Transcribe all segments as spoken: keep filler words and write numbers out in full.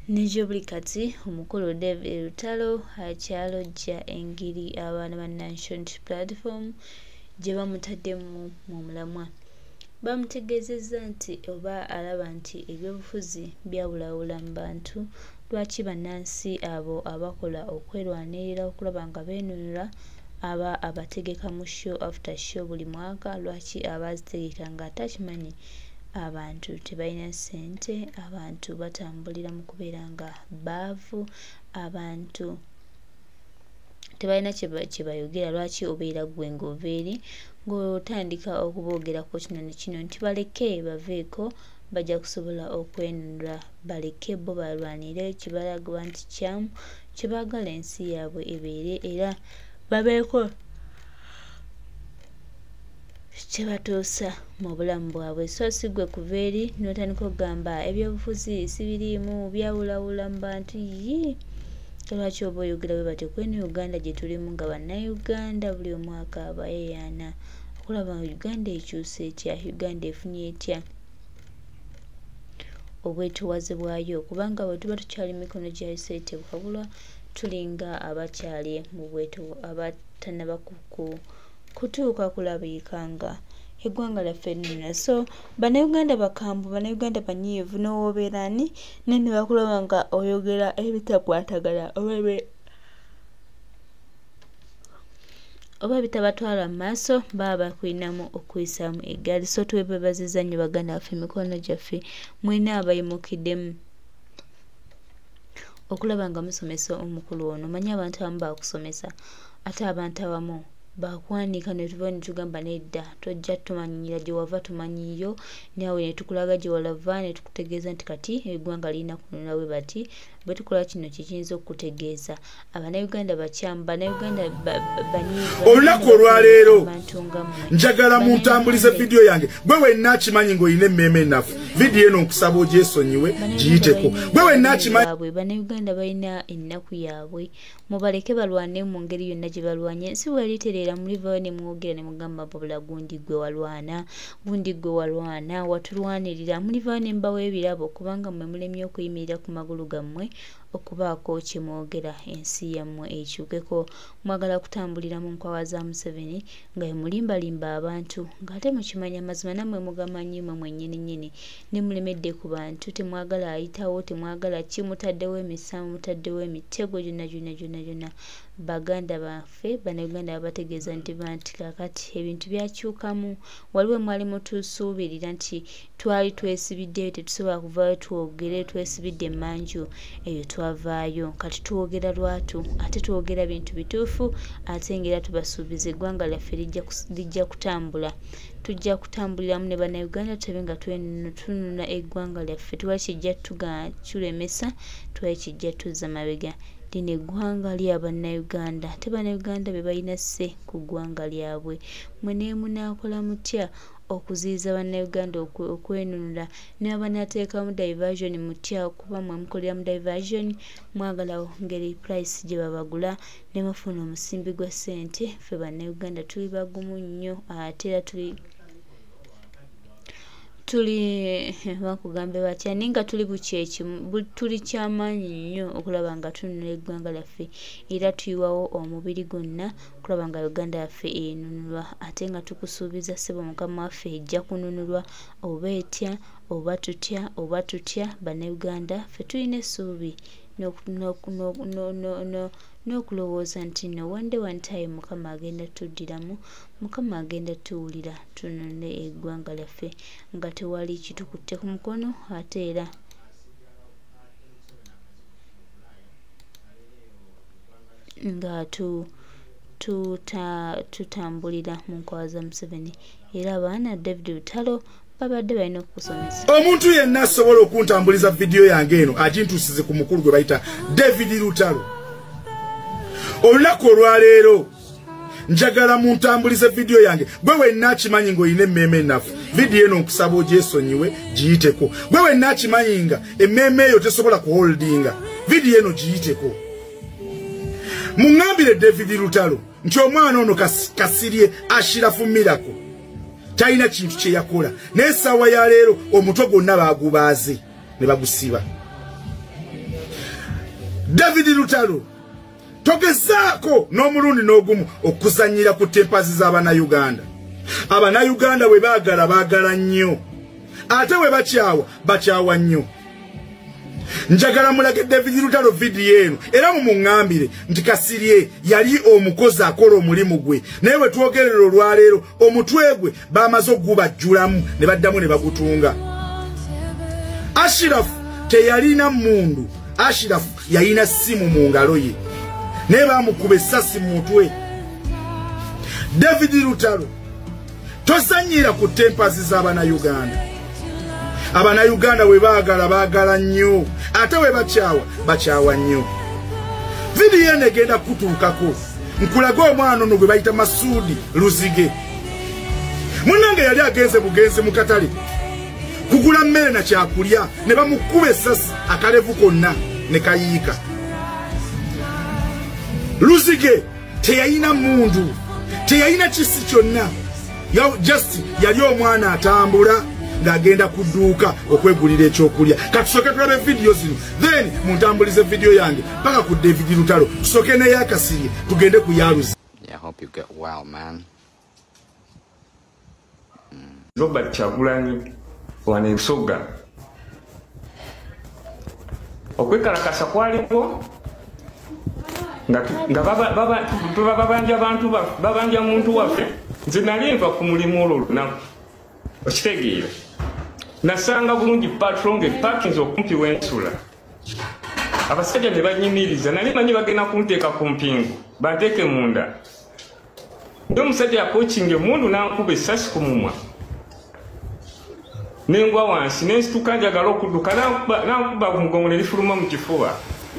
Nijo buli kati omukulu David Lutalo akyalojja engiri abaana ba National Platform gye bamutaddemu mu mulamwa. Bamutegeezezza nti oba alaba nti ebyobufuzi byawulawula mu bantu, lwaki bannansi abo abakola okwerwanirira okulaba nga beenunula aba abategeka mu show after show buli mwaka, lwaki abazitegeka nga atakimanyi abantu tebalina ssente, abantu batambulira mu kubeera nga baavu, abantu tebalina kye bayogera, lwaki obeera gwe ng'oveeri ng'otandika okuboogerako kino ne kino nti baleke baveeko bajja kusobola okwenunula, baleke bo balwanire kye balagibwa nti kyamu, kye baagala ensi yaabwe ebeere era babeeko kye batuusa mu bulamu bwabwe. So si gwe kuva eri n'otandika okugamba ebyobufuzi si biriimu byawulawula mu bantu. Yii lwaki oba oyogera bwe batyo? Kweno Uganda gye tulimu nga bannayuganda buli omwaka abayeyaana okulaba nga Uganda ekyuse etya, Uganda efunye etya obwetowaze bwayo, kubanga bwe tuba tukyali mikono gya Isete bukabulwa tulinga abakyali mu bweto abatannaba kutuuka kulabika nga eggwanga lyaffe nnina. So bannayuganda bakambwe, bannayuganda banyiivu, n'owobeera ani naye ne bakulaba nga oyogera ebitakwatagana oba bitabatwala mu maaso, baba bakulinamu okuyisaamu eggaali. So twebabaziza nnyo baganda baffe, emikono gyaffe mwina abayimukiddemu okulaba nga musomesa omukulu ono. Manyi abantu abamu bakusomesa ate abantu abamu bakwanika ne tuva ne tugamba nedda tojja tumanyira gye wava tumanyiyo, nawe ne tukulaga gye walava ne tukutegeeza nti kati eggwanga lirina kununula bwe bati, bwe tukola kino kiyinza okutegeeza. Abannayuganda bakyamu, bannayuganda banyiivu. Olunaku olwaleero njagala muntambulize vidiyo yange. Gwe wenna akimanyi ng'olina emmeeme ennafu, vidiyo eno nkusaba ogyesonyiwe giyiteko. Gwe wenna akimanyi bannayuganda balina ennaku yaabwe, mubaleke balwane mu ngeri yonna gye balwanye. Si bwe litereera mulivayo ne mwogera ne mugamba babula gundi gwe walwana, gundi gwe walwana, watulwanirira. Mulivayo ne mbawa ebirabo kubanga mmwe mulemye okuyimirira ku magulu gammwe okubaako kye mwogera ensi yammwe ekyukeko. Mwagala kutambulira mu nkwawa za Museveni nga mulimbalimba abantu ng'ate mukimanya amazima nammwe mugamanyi mmwe mwennyini nnyini, ne mulemedde ku bantu, temwagala ayitawo, temwagala ki, mutaddewo emisamu, mutaddewo emitego gyonna gyonna gyonna gyonna. Baganda baffe bannayuganda babategeeza nti banti kakati ebintu byakyukamu. Waliwo mwali mutusuubirira nti twali twesibiddeyo tetusobola kuvaayo twogere, twesibidde emmanju eyo twavaayo, kati twogera lwatu ate twogera bintu bituufu, ate ngera tubasuubiza eggwanga lyaffe lijja kutambula. Tujja kutambuliramu ne bannayuganda tube nga tununa eggwanga lyaffe, tuwa kijja tulemesa, tuwa kijja tuzza mabega. Lino eggwanga ly'abannayuganda, ate bannayuganda be balina sse ku ggwanga lyabwe. Mwe ne munaakola mutya okuziyiza bannayuganda okwenunula, ne banaateekamu diversion mutya okuba mwe mukolera mu diversion, mwagala ngeri price gye babagula ne mufuna omusimbi gwa ssente. Ffe bannayuganda tuli bagumu nnyo, ate era tuli tuli bakugambe batya ninga tuli bukyeki, tuli kyamaanyi nnyo okulaba nga tununula eggwanga lyaffe era tuyiwawo omubiri gwonna okulaba nga Uganda yaffe enunulwa, ate nga tukusuubiza ssebo Mukama waffe ejja kununulwa oba etya oba tutya oba tutya. Bannayuganda ffe tulina essuubi n'okulowooza nti no one day one time Mukama agenda tuddiramu, Mukama agenda tuwulira tununule eggwanga lyaffe nga tewali kitukutte ku mukono, ate era nga tu tutambulira mu nkwawa za Museveni. Era abaana David Lutalo babadde balina okukusomesa. Omuntu yenna asobola okuntambuliza vidiyo yange eno agintuusize ku mukulu gwe bayita David Lutalo. Olunaku olwaleero njagala muntambulize vidiyo yange. Gwe wenna akimanyi ng'olina emmeeme ennafu, vidiyo eno nkusaba ogyesonyiwe giyiteko. Gwe wenna akimanyi nga emmeeme eyo tesobola kuholdinga, vidiyo eno giyiteko. Muŋŋambire David Lutalo nti omwana ono kasirye Ashirafu Miracle talina kintu kye yakola, n'essaawa ya leero omutwe gwonna baagubaaze ne bagusiba. David Lutalo togezaako n'omulundi n'ogumu okuzanyira ku tempazi z'Abannayuganda. Abannayuganda we baagala baagala nnyo, ate we bakyawa bakyawa nnyo. Njagala mulage David Lutalo vidiyo eno era mumuŋŋambire nti Kasirye yali omukozi akola omulimu gwe, naye we twogerera olwaleero omutwe gwe baamaze okugubajjulamu ne baddamu ne bagutunga. Ashirafu teyalina mundu, Ashirafu yalina simu mu ngalo ye naye baamukuba essasi mu mutwe. David Lutalo tozanyira ku tempazi z'Abannayuganda. Abannayuganda we baagala baagala nnyo, ate we bakyawa bakyawa nnyo. Vidiyo eno egenda kutuukako nkulaga omwana ono gwe bayita Masudi Luzige. Munnange yali agenze bugenzi mu katale kugula mmere na kyakulya ne bamukuba essasi akalevu konna ne kayiika. Luzige teyayina mundu, teyayina kisi kyonna, just yali omwana atambula ng'agenda kuduuka okwegulira ekyokulya. Katusooke tulabe vidiyo zino, then muntambulize vidiyo yange paka ku David Lutalo, tusooke naye Kasirye tugende ku yaluzi. Yeah, I hope you get well, man. Robert Kyagulanyi wane Nsoga okwekalakasa kwaliko nga babanja abantu babanja muntu waffe. Nze nali nva ku mulimu olwo olunaku okitegeera, nasanga bulungi patron nge parkings okumpi w'ensula, abasajja ne banyimiriza, nali manyi bagenda kunteeka ku mpingu banteeke munda. Ndi omusajja yakokinga emundu n'ankuba essasi ku mumwa nengwa wansi nensituka njagala okudduka n'ankuba ku mugongo ne lifuluma mu kifuba.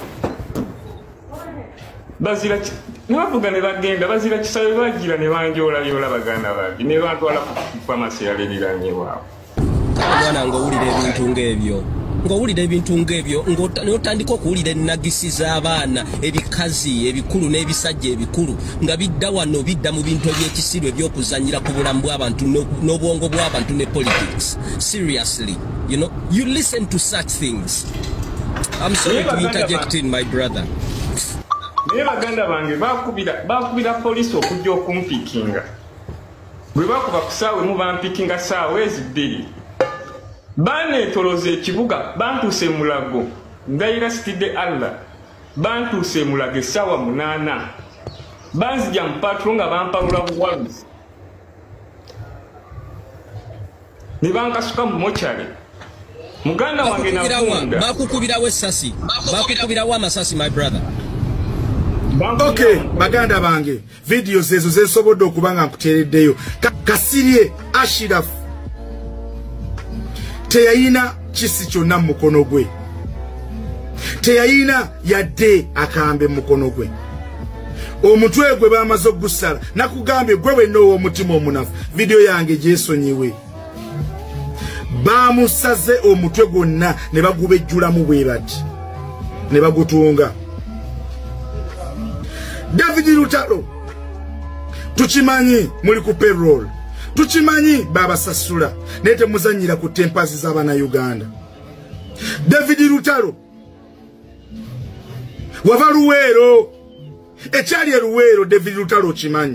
Bazira nabavuga ne bagenda bazira kisabe bagira ne banjoolayoola baganda bange ne bantwala ku famasi yaliranye waabwe. Mwana ng'owulira ebintu ng'ebyo ng'owulira ebintu ng'ebyo ng'otandika okuwulira ennagisi z'abaana ebikazi ebikulu n'ebisajja ebikulu nga bidda wano bidda mu bintu eby'ekisiru eby'okuzanyira ku bulamu bw'abantu n'obwongo bw'abantu ne politics. Seriously, you know, you listen to such things. I'm sorry to interject in, my brother. Naye baganda bange bakubira bakubira poliisi okujja okumpikinga. Bwe bakuba ku ssaawa emu bampikinga ssaawa ezibbiri. Baneetoloza ekibuga bantuuse Mulago, ndayira sitidde Allah, bantuuse Mulago essaawa munaana. Banzija mu patro nga bampalula buwaluzi. Ne bankasuka mu mokyale. Muganda wange navunda. Bakukubirawo essasi. Bakukubirawo amasasi, my brother. Okay, baganda bange, video zezo zesobodde okubanga nkuteereddeyo. Kasirye Ashirafu teyayina kisi kyonna mu mukono gwe, teyayina yadde akambe mu mukono gwe. Omutwe gwe baamaze okugusala, nakugambye gwe wenna ow'omutima omunafu. Video yange gyesonyiwe, baamusaze omutwe gwonna ne bagubejjulamu bwe bati ne bagutunga. David Lutalo tukimanyi muli ku payroll, tukimanyi babasasula naye temuzanyira ku tempazi z'Abannayuganda. David Lutalo wava Luweero, ekyali eruweero David Lutalo kimanyi.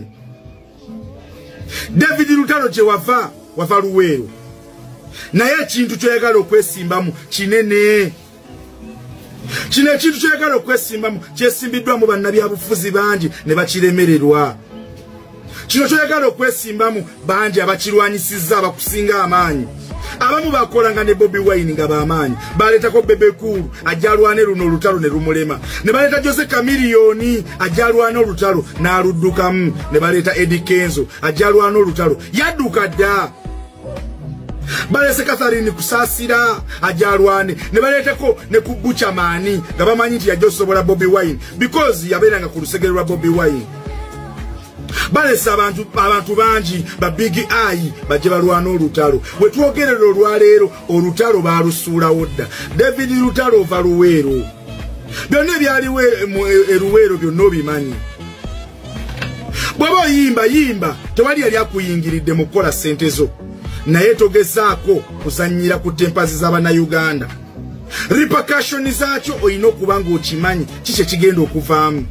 David Lutalo gye wava wava Luweero, naye ekintu kyoyagala okwesimbamu kinene. Kino ekintu kyayagala okwesimbamu kyesimbiddwamu bannabyabufuzi bangi ne bakiremererwa. Kino kyoyagala okwesimbamu bangi abakirwanyisizza abakusinga amaanyi. Abamu bakolanga ne Bobi Wine nga bamaanyi, baleetako Bebe Cool ajja alwane luno olutalo ne lumulema, ne baleeta Jose Chameleone ajja alwane olutalo n'aluddukamu, ne baleeta Eddie Kenzo ajja alwane olutalo yadduka dda. Balese Catherine Kusaasira ajalwane ne baleeteko ne ku Buchamani nga bamanyi nti yajja osobola Bobi Wine because yabeeranga ku lusegere lwa Bobi Wine. Balese abantu abantu bangi ba Big Eye bajje balwana olutalo. We twogerera olwaleero olutalo baalusuulawo dda. David Lutalo ova Luweero, byonna ebyaliwo eruweero byonna obimanyi. Bw'oba oyimba yimba tewali yali akuyingiridde mu kukola ssente zo, naye togezaako kuzanyira ku tempazi z'Abannayuganda. repercussion zaakyo olina okuba ng'okimanyi kiki kigenda okuvaamu.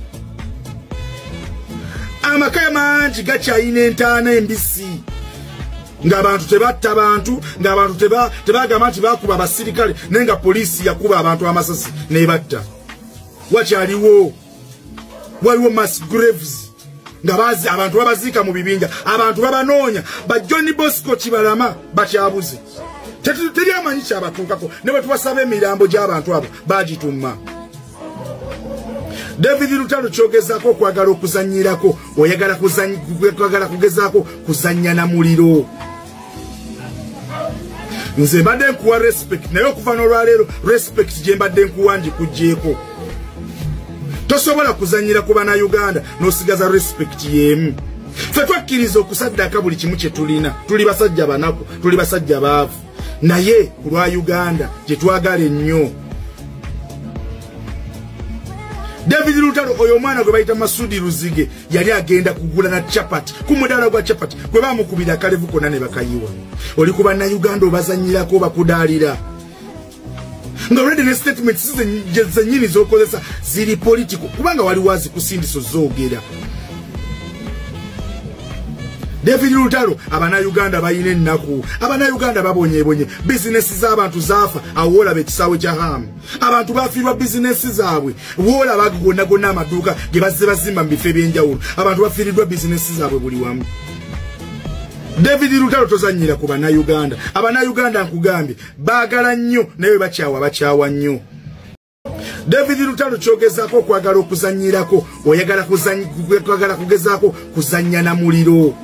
Amaka mangi gakyalina entaana embisi ng'abantu tebatta bantu, ng'abantu tebagamba nti bakuba abasirikale naye nga poliisi yakuba abantu amasasi n'ebatta. Wakyaliwo waliwo mass graves nga bazi abantu babaziika mu bibinja, abantu babanoonya. ba John Bosco Kibalama bakyabuze, teri amanyi kyabatuukako, ne bwe tubasaba emirambo gy'abantu abo bagituma. David Lutalo kyogezaako okwagala okuzanyirako, oyagala kwagala kugezaako kuzannya na muliro. Nze mbadde nkuwa respect, naye okuva n'olwaleero respect gye mbadde nkuwa ngikuggyeeko. Tosobola kuzanyira ku Banayuganda n'osigaza respect yemu. Ffe twakkiriza okusaddaka buli kimu kye tulina. Tuli basajja banaku, tuli basajja baavu, naye ku lwa Uganda gye twagala ennyo. David Lutalo oyo mwana gwe bayita Masudi Luzige yali agenda kugula na chapati ku mudaala gwa chapati gwe bamukubira kalevu konna ne bakayiwa. Oli ku Bannayuganda obazanyirako bakudaalira nga already ne statements zennyini z'okozesa ziri political kubanga wali wazi kusindiso zoogera. David Lutalo Abanayuganda bayina ennaku, Abanayuganda babonyeebonye, bizinesi z'abantu zaafa awo olaba ekisaawe kya hamu. Abantu bafiirwa bizinesi zaabwe, woolaba gonna gonna amaduuka ge bazze bazimba mu bifo eby'enjawulo, abantu bafiiriddwa bizinesi zaabwe buli wamu. David Lutalo tozannyira ku Banayuganda. Abanayuganda nkugambye baagala nnyo naye bakyawa bakyawa nnyo. David Lutalo kyogezaako okwagala okuzannyirako, oyagala kwagala kugezaako kuzannya na muliro.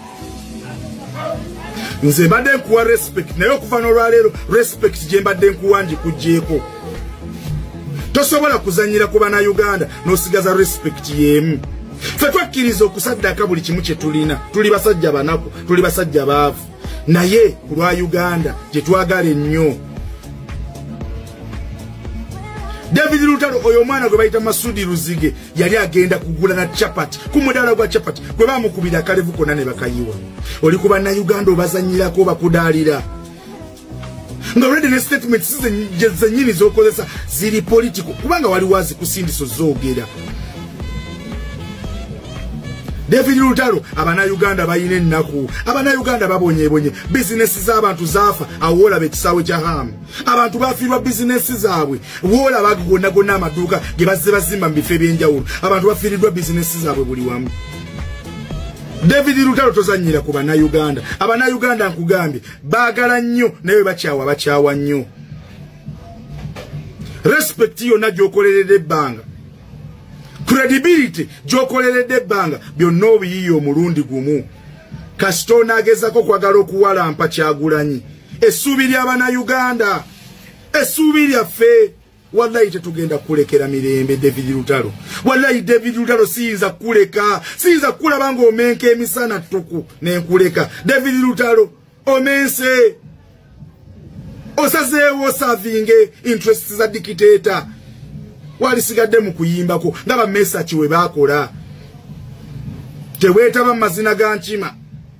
Nze mbadde nkuwa respect, naye okuva n'olwaleero respect gye mbadde nkuwa ngikuggyeeko. Tosobola kuzannyira ku Banayuganda n'osigaza respect yemu. Ffe twakkiriza okusaddaka buli kimu kye tulina. Tuli basajja banaku, tuli basajja baavu, naye ku lwa Uganda gye twagala ennyo. David Lutalo oyo mwana gwe bayita Masudi Luzige yali agenda kugula na chapati ku mudaala gwa chapati gwe bamukubira kalevu konna ne bakayiwa. Oli ku Bannayuganda obazanyirako bakudaalira nga already ne statements zennyini z'okozesa ziri political kubanga wali wazi kusindiso zoogera. David Lutalo Abanayuganda bayina ennaku, Abanayuganda babonyeebonye, bizinesi z'abantu zaafa awo olaba ekisaawe kya hamu. Abantu bafiirwa bizinesi zaabwe, woolaba gonna gonna amaduuka ge bazze bazimba mu bifo eby'enjawulo, abantu bafiiriddwa bizinesi zaabwe buli wamu. David Lutalo tozannyira ku Banayuganda. Abanayuganda nkugambye baagala nnyo naye bakyawa bakyawa nnyo. Respect yonna gy'okoleredde ebbanga, credibility gyokoleredde ebbanga, byonna obiyiye omulundi gumu. Kasita onaagezako kwagala okuwalampa Kyagulanyi, essuubi ly'Abanayuganda, essuubi lyaffe, wallahi tetugenda kulekera mirembe. David Lutalo, wallahi David Lutalo siyinza kuleka, siyinza kulaba ng'omenka emisana ttuku n'enkuleka. David Lutalo omense, osazeewo osavinge interests za dictator. Walisigadde mu kuyimbako ndaba message we baakola. Teweetaba mazina ga nkima,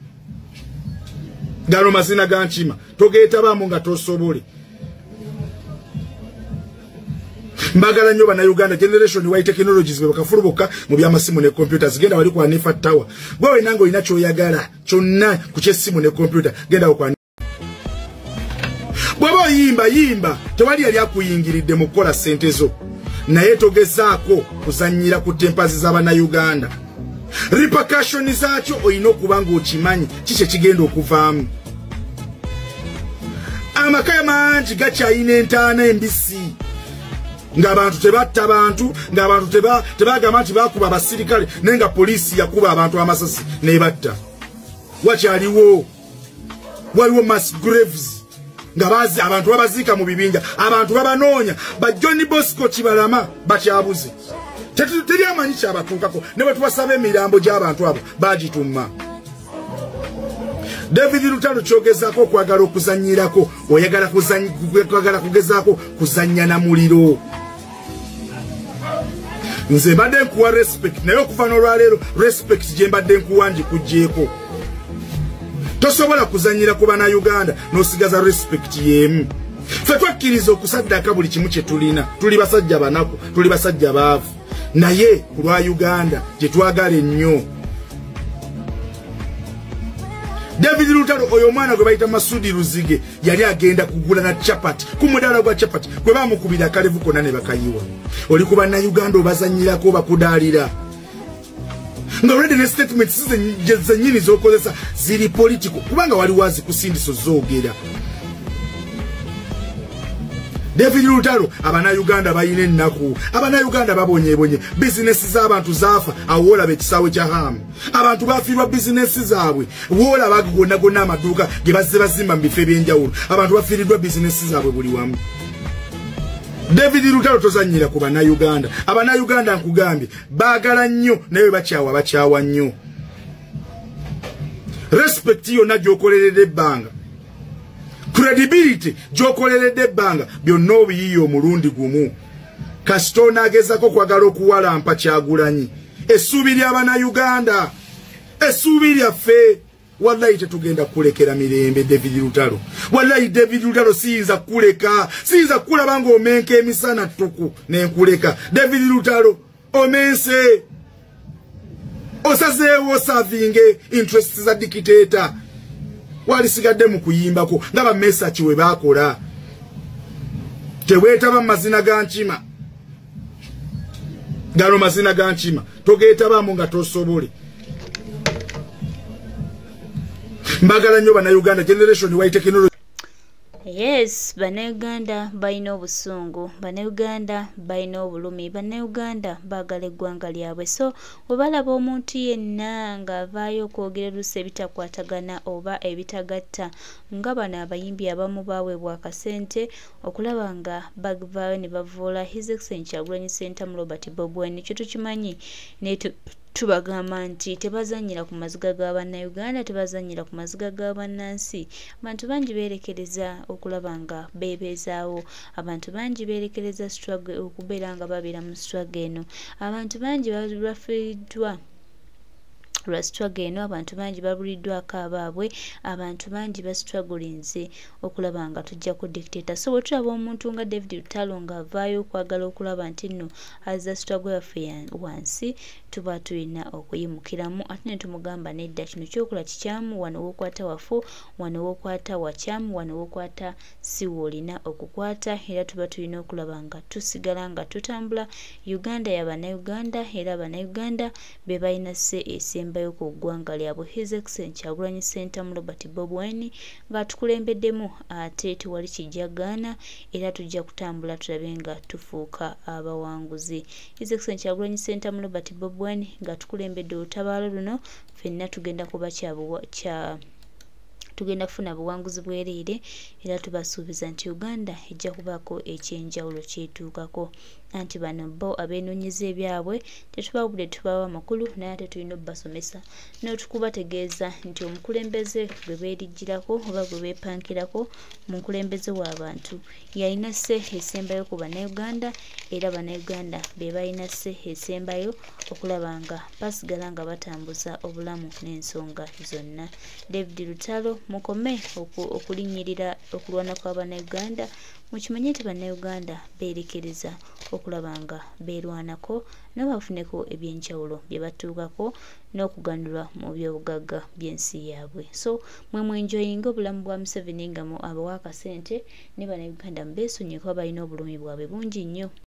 gano mazina ga nkima togeetabamu nga tosobole. Mbagala nnyo Bannayuganda, generation y technologies be bakafulu bokka mu byamasimu ne computers. Genda wali kwa Nifa Tower, gwewe nange olina kyoyagala kyonna ku kyessimu ne computer, genda kwa bw'oba yimba yimba, tewali yali akuyingiridde mu kukola ssente zo, naye togezaako kuzannyira ku tempazi z'Abannayuganda. Repercussion zaakyo olina okuba ng'okimanyi kiki kigenda okuvaamu. Amaka mangi gakyalina entaana embisi ng'abantu tebatta bantu, ng'abantu tebagamba nti bakuba abasirikale naye nga poliisi yakuba abantu amasasi n'ebatta. Wakyaliwo waliwo mass graves nga bazi abantu babaziika mu bibinja, abantu babanoonya. ba John Bosco Kibalama bakyabuze, teri amanyi kyabatuukako, ne bwe tubasaba emirambo gy'abantu abo bagituma. David Lutalo kyogezaako okwagala okuzannyirako, oyagala kwagala kugezaako kuzannya na muliro. Nze mbadde nkuwa respect, naye okuva n'olwaleero respect gye mbadde nkuwa ngikuggyeeko. Tosobola kuzannyira ku Banayuganda n'osigaza respect yemu. Ffe twakkiriza okusaddaka buli kimu kye tulina. Tuli basajja banaku, tuli basajja baavu. Naye ku lwa Uganda gye twagala ennyo. David Lutalo oyo mwana gwe bayita Masudi Luzige yali agenda kugula na chapati ku mudaala gwa chapati gwe bamukubira kalevu konna ne bakayiwa. Oli ku Banayuganda obazanyirako bakudaalira. Nga already ne statements zennyini z'okozesa ziri political kubanga wali wazi kusindiso zoogera. David Lutalo Abanayuganda bayina ennaku. Abanayuganda babonyebonye bizinesi z'abantu zaafa awoolaba ekisaawe kya hamu. Abantu bafiirwa bizinesi zaabwe woolaba gonna gonna amaduuka ge bazze bazimba mu bifo eby'enjawulo. Abantu bafiiriddwa bizinesi zaabwe buli wamu. David Lutalo tozannyira ku Banayuganda. Abanayuganda nkugambye baagala nnyo naye bakyawa bakyawa nnyo. Respect yonna gy'okoleredde ebbanga. Credibility gyokoleredde ebbanga byonna obiyiye omulundi gumu. Kasito n'agezako kwagala okuwalampa Kyagulanyi. Essuubi ly'Abanayuganda, essuubi lyaffe. Wallahi tetugenda kulekera mirembe David Lutalo. Wallahi David Lutalo siyinza kuleka, siyinza kulaba ng'omenka emisana ttuku n'enkuleka. David Lutalo omense, osazeewo osavinge interests za dictator. Walisigadde mu kuyimbako nga ba message we bakola. Teweetaba mazina ga nkima. Gano mazina ga nkima togeetabamu nga tosobole. Mbagala nnyo Banayuganda generation wa technology. Yes, Banayuganda bayina obusungu, Banayuganda bayina obulumi, Banayuganda baagala eggwanga lyabwe. So obalaba omuntu yenna ng'avaayo okwogera oluusi ebitakwatagana oba ebitagatta nga bano abayimbi abamu baweebwa akasente okulaba nga bagvaayo ne bavoola His Excellency Kyagulanyi Ssentamu Robert Bobi kyo tukimanyi ne tubagamba nti tebazannyira ku maziga ga Bannayuganda, tebazannyira ku maziga ga bannansi. Abantu bangi beerekereza okulaba nga beebeezaawo, abantu bangi beerekereza struggle okubeera nga babeera mu struggle eno. Abantu bangi bafiiriddwa lwa struggle eno, abantu bangi babuliddwako abaabwe, abantu bangi bastrugglinze okulaba nga tujja ku dictator. So bwe tulaba omuntu nga David Lutalo ng'avaayo okwagala okulaba nti nno azza struggle yaffe wansi, tuba tulina okuyimukiramu ate ne tumugamba nedda kino kyokola kikyamu, wano wookwata wafu, wano wookwata wakyamu, wano wookwata si woolina okukwata, era tuba tulina okulaba nga tusigala nga tutambula. Uganda ya Bannayuganda era Bannayuganda be balina se esembayo ku ggwanga lyabwe. His Excellency Kyagulanyi Ssentamu Robert Bobi ng'atukulembeddemu ate tewali kijjagaana era tujja kutambula tulabe nga tufuuka abawanguzi. His Excellency Kyagulanyi Ssentamu Robert Bobi nga tukulembedde olutabaalo luno ffenna tugenda kuba kya tugenda kufuna buwanguzi bwereere era tubasuubiza nti Uganda ejja kubaako ekyenjawulo kyetuukako. Anti bano bo abeenonyeza ebyabwe tetubawudde tubawa amakulu naye ate tulina obbasomesa n'otukubategeeza nti omukulembeze gwe beerijjirako oba gwe beepankirako mu nkulembeze w'abantu yalina se esembayo ku Bannayuganda era Bannayuganda be balina se esembayo okulaba nga basigala nga batambuza obulamu n'ensonga zonna. David Lutalo mukome okulinnyirira okulwana kw'Abannayuganda, mukimanye nti Bannayuganda beerekereza okulaba nga beerwanako n'abafuneko ebyenjawulo bye batuukako n'okuganulwa mu byobugagga by'ensi yaabwe. So mwe mwenjoyinga obulamu bwa Museveni nga mu abawa akasente ne Bannayuganda mubeesonyiwe kuba balina obulumi bwabwe bungi nnyo.